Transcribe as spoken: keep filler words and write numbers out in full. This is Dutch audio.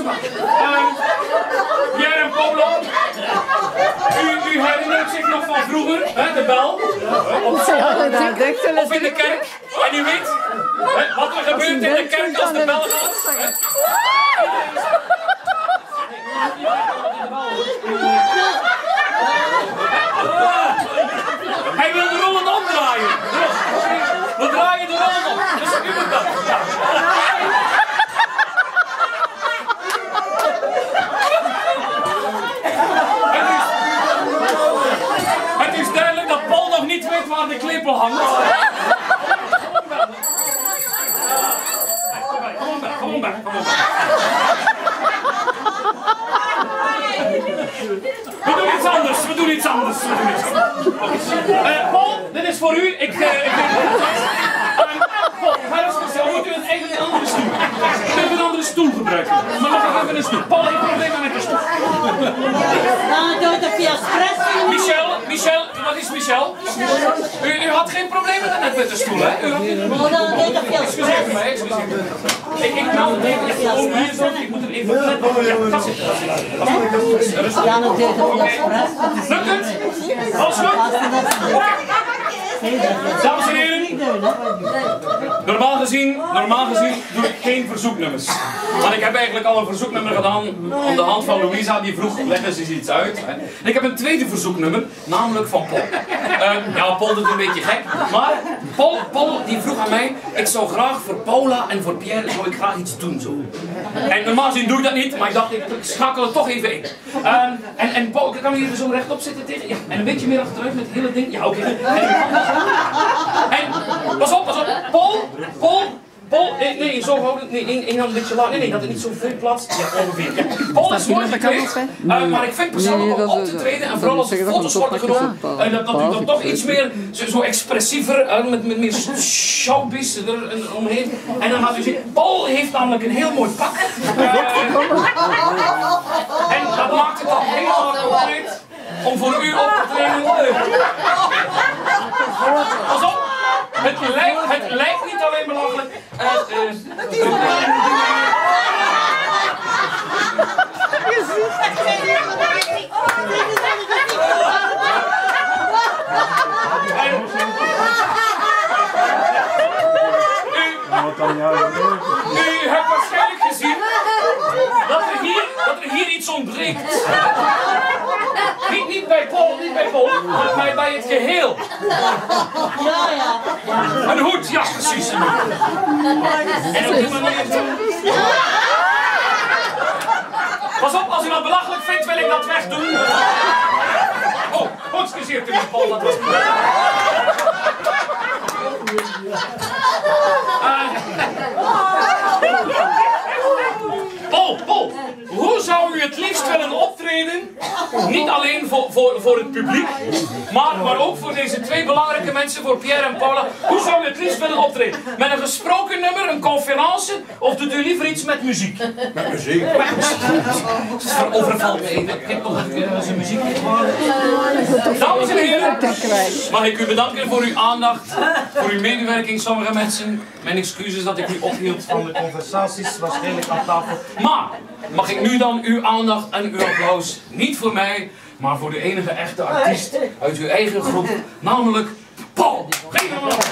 Pierre en Paula. U, u herinnert zich nog van vroeger, hè, de bel. Of in de kerk. En u weet hè, wat er gebeurt in de kerk als de bel gaat. Hij wil de rollen omdraaien. We draaien de rollen om. Dus u moet dat. Ja. Het is duidelijk dat Paul nog niet weet waar de klepel hangt. Kom maar, kom maar, kom maar. We doen iets anders, we doen iets anders. We doen iets anders. Uh, Paul, dit is voor u. Ik, uh, ik uh, Paul, ga eens speciaal. Moet u een eigen andere stoel? Ik wil een andere stoel gebruiken. Maar nog even een stoel. Paul heeft problemen met de stoel. Nou, doe het via espresso. Michel, Michel, wat is Michel? U, u had geen problemen net met de stoel, hè? U had geen problemen. Excuseer mij, excuseer mij. Ik, ik meld het even. Ik, oh, ik moet er even letten. Ja, dat zit er. Ja, dat deed het via espresso. Lukt het? Alles goed? Dames en heren, normaal gezien, normaal gezien doe ik geen verzoeknummers. Want ik heb eigenlijk al een verzoeknummer gedaan om de hand van Louisa, die vroeg, leg eens iets uit. En ik heb een tweede verzoeknummer, namelijk van Paul. Uh, ja, Paul doet een beetje gek, maar Paul, Paul die vroeg aan mij, ik zou graag voor Paula en voor Pierre, zou ik graag iets doen zo. En normaal gezien doe ik dat niet, maar ik dacht, ik schakel het toch even in. Uh, en, en Paul, kan hier zo rechtop zitten tegen? Ja, en een beetje meer achteruit met het hele ding. Ja, oké. Okay. En, pas op, pas op. Paul, Paul, Paul, nee, nee, zo houden, nee, één, één hand een beetje laag. Nee, nee, dat het niet zo veel plaats. Ja, ongeveer. Ja. Paul is mooi gekleed, uh, maar ik vind persoonlijk om op te treden en vooral als er foto's worden genomen, uh, dat, dat u dat toch iets meer, zo, zo expressiever, uh, met, met meer showbiz er omheen. En dan gaat u zien, Paul heeft namelijk een heel mooi pak. Uh, en dat maakt het dan helemaal compleet om voor u op te treden. Pas op, het lijkt, het lijkt niet alleen belachelijk. Uh, uh, U hebt waarschijnlijk gezien dat er hier, dat er hier iets ontbreekt. Niet, niet bij Paul, niet bij Paul, maar bij, bij het geheel. Ja, ja. Een hoed, ja precies. En op die manier zo. Pas op, als u dat belachelijk vindt, wil ik dat wegdoen. Oh, oh, excuseert u me, Paul, dat was niet. Paul, Paul, hoe zou u het liefst willen optreden? Niet alleen voor, voor, voor het publiek, maar, maar ook voor deze twee belangrijke mensen, voor Pierre en Paula. Hoe zou u het liefst willen optreden? Met een gesproken nummer, een conferentie, of doet u liever iets met muziek? Met muziek? Met muziek. Het overvalt me even. Ik heb nog zijn muziek. Dames en heren, mag ik u bedanken voor uw aandacht, voor uw medewerking, sommige mensen. Mijn excuses dat ik u ophield van de conversaties, waarschijnlijk aan tafel. Maar, mag ik nu dan uw aandacht en uw applaus, niet voor mij, maar voor de enige echte artiest uit uw eigen groep, namelijk Paul. Geef hem een